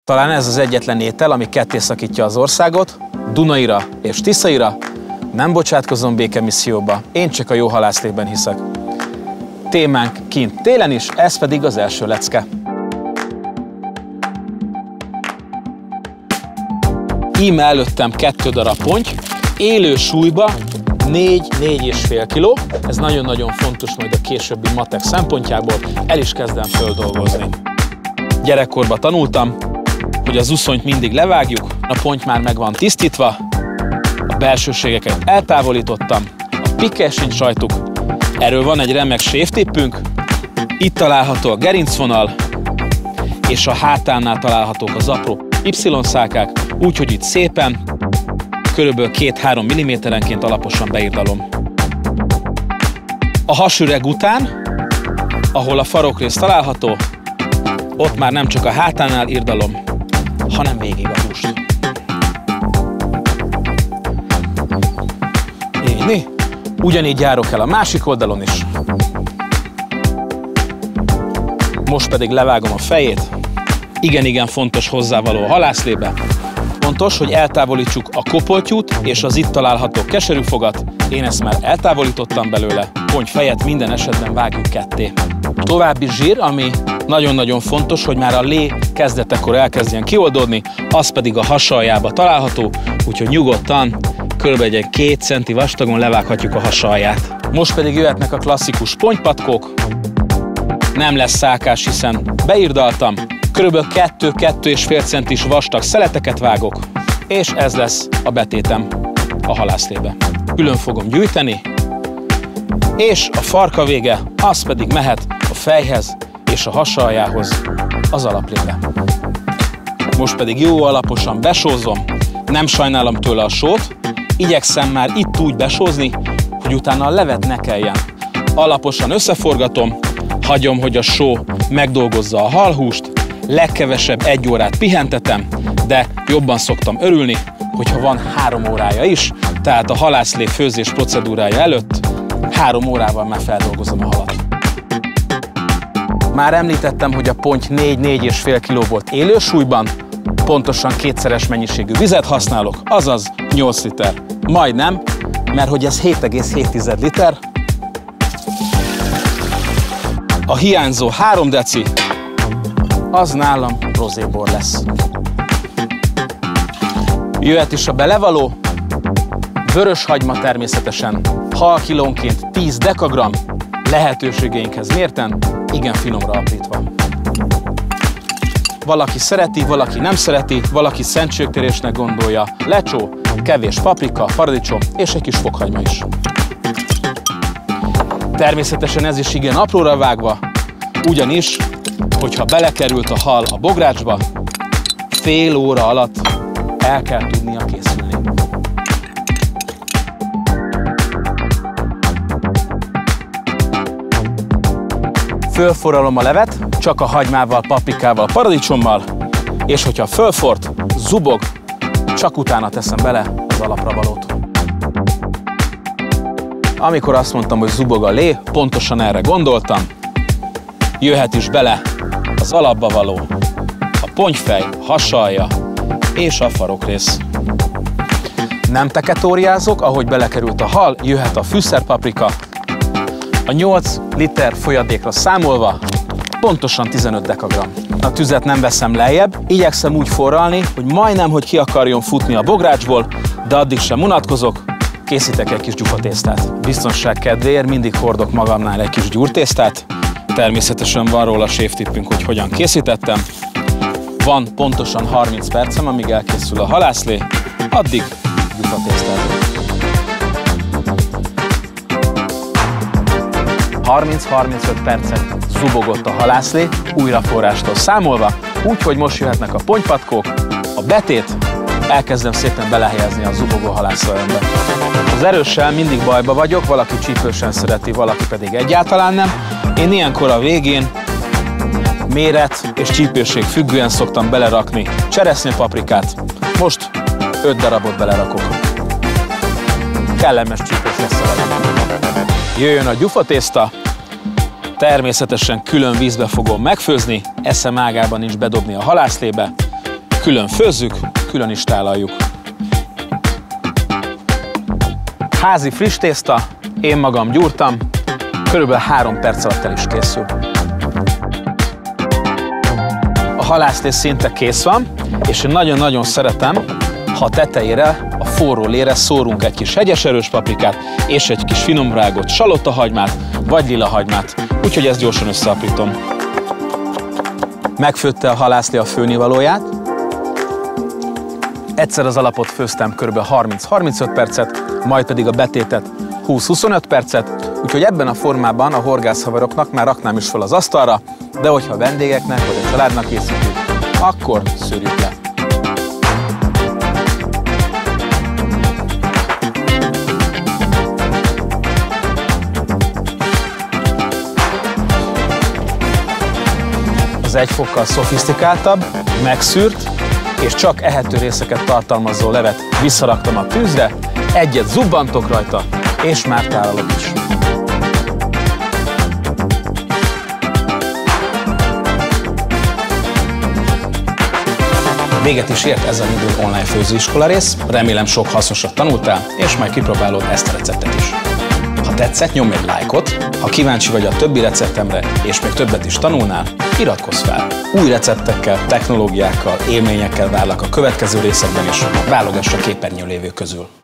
Talán ez az egyetlen étel, ami ketté szakítja az országot, Dunaira és Tiszaira. Nem bocsátkozom békemisszióba, én csak a jó halászlében hiszek. Témánk kint télen is, ez pedig az első lecke. Íme előttem 2 darab ponty, élő súlyba 4-4,5 kg. Ez nagyon-nagyon fontos majd a későbbi matek szempontjából, el is kezdem földolgozni. Gyerekkorban tanultam, hogy az uszonyt mindig levágjuk, a ponty már meg van tisztítva, a belsőségeket eltávolítottam, a pikkely sincs rajtuk. Erről van egy remek séftippünk, itt található a gerincvonal, és a hátánál találhatók az apró Y-szálkák, úgyhogy itt szépen, körülbelül 2-3 mm-enként alaposan beirdalom. A hasüreg után, ahol a farokrész található, ott már nem csak a hátánál irdalom, hanem végig a húst. Így. Ugyanígy járok el a másik oldalon is. Most pedig levágom a fejét. Igen fontos hozzávaló a halászlébe. Fontos, hogy eltávolítsuk a kopoltyút és az itt található keserűfogat. Én ezt már eltávolítottam belőle. Ponty fejet minden esetben vágjuk ketté. További zsír, ami nagyon-nagyon fontos, hogy már a lé kezdetekor elkezdjen kioldódni, az pedig a hasaljába található, úgyhogy nyugodtan, kb. Egy 2 cm vastagon levághatjuk a hasalját. Most pedig jöhetnek a klasszikus pontypatkók. Nem lesz szálkás, hiszen beirdaltam. Körülbelül 2-2,5 centis vastag szeleteket vágok, és ez lesz a betétem a halászlébe. Külön fogom gyűjteni, és a farka vége, az pedig mehet a fejhez és a hasaljához, az alaplébe. Most pedig jó alaposan besózom, nem sajnálom tőle a sót, igyekszem már itt úgy besózni, hogy utána a levet ne kelljen. Alaposan összeforgatom, hagyom, hogy a só megdolgozza a halhúst, legkevesebb 1 órát pihentetem, de jobban szoktam örülni, hogyha van 3 órája is, tehát a halászlé főzés procedúrája előtt 3 órával már feldolgozom a halat. Már említettem, hogy a ponty 4-4,5 kg volt élő súlyban, pontosan 2-szeres mennyiségű vizet használok, azaz 8 liter. Majdnem, mert hogy ez 7,7 liter. A hiányzó 3 deci, az nálam rozébor lesz. Jöhet is a belevaló, vöröshagyma természetesen, hal kilónként 10 dekagram, lehetőségeinkhez mérten, igen finomra aprítva. Valaki szereti, valaki nem szereti, valaki szentségtérésnek gondolja, lecsó, kevés paprika, paradicsom és egy kis fokhagyma is. Természetesen ez is igen apróra vágva, ugyanis, hogyha belekerült a hal a bográcsba, fél óra alatt el kell tudnia készülni. Fölforralom a levet, csak a hagymával, paprikával, paradicsommal, és hogyha fölfort, zubog, csak utána teszem bele az alapra valót. Amikor azt mondtam, hogy zubog a lé, pontosan erre gondoltam. Jöhet is bele az alapba való, a pontyfej, hasalja és a farokrész. Nem teketóriázok, ahogy belekerült a hal, jöhet a fűszerpaprika. A 8 liter folyadékra számolva pontosan 15 dekagram. A tüzet nem veszem lejjebb, igyekszem úgy forralni, hogy majdnem, hogy ki akarjon futni a bográcsból, de addig sem unatkozok, készítek egy kis gyufatésztát. Biztonság kedvéért mindig hordok magamnál egy kis gyúrtésztát. Természetesen van róla séftippünk, hogy hogyan készítettem. Van pontosan 30 percem, amíg elkészül a halászlé, addig gyufatésztát. 30-35 percet zubogott a halászlé, újraforrástól számolva, úgyhogy most jöhetnek a pontypatkók, a betét, elkezdem szépen belehelyezni a zubogó halászlajomba. Az erőssel mindig bajba vagyok, valaki csípősen szereti, valaki pedig egyáltalán nem. Én ilyenkor a végén méret és csípőség függően szoktam belerakni cseresznyepaprikát. Most 5 darabot belerakok. Kellemes csípős lesz a levet. Jöjjön a gyufatészta, természetesen külön vízbe fogom megfőzni, eszem ágában nincs bedobni a halászlébe. Külön főzzük, külön is tálaljuk. Házi friss tészta, én magam gyúrtam, körülbelül 3 perc alatt el is készül. A halászlé szinte kész van, és én nagyon-nagyon szeretem, ha a tetejére, a forró lére szórunk egy kis hegyes erős paprikát, és egy kis finomrágott salotahagymát, vagy lilahagymát, úgyhogy ezt gyorsan összeaprítom. Megfőtte a halászlé a főnivalóját, egyszer az alapot főztem kb. 30-35 percet, majd pedig a betétet 20-25 percet, úgyhogy ebben a formában a horgászhaveroknak már raknám is fel az asztalra, de hogyha a vendégeknek vagy a családnak készítjük, akkor szűrjük le. Az egy fokkal szofisztikáltabb, megszűrt és csak ehető részeket tartalmazó levet visszaraktam a tűzre, egyet zubbantok rajta, és már tálalok is. Véget is ért ez a Lidl online főzőiskola rész, remélem sok hasznosat tanultál, és majd kipróbálod ezt a receptet is. Ha tetszett, nyomj egy lájkot, ha kíváncsi vagy a többi receptemre, és még többet is tanulnál, iratkozz fel. Új receptekkel, technológiákkal, élményekkel várlak a következő részekben is, válogass a képernyőn lévő közül.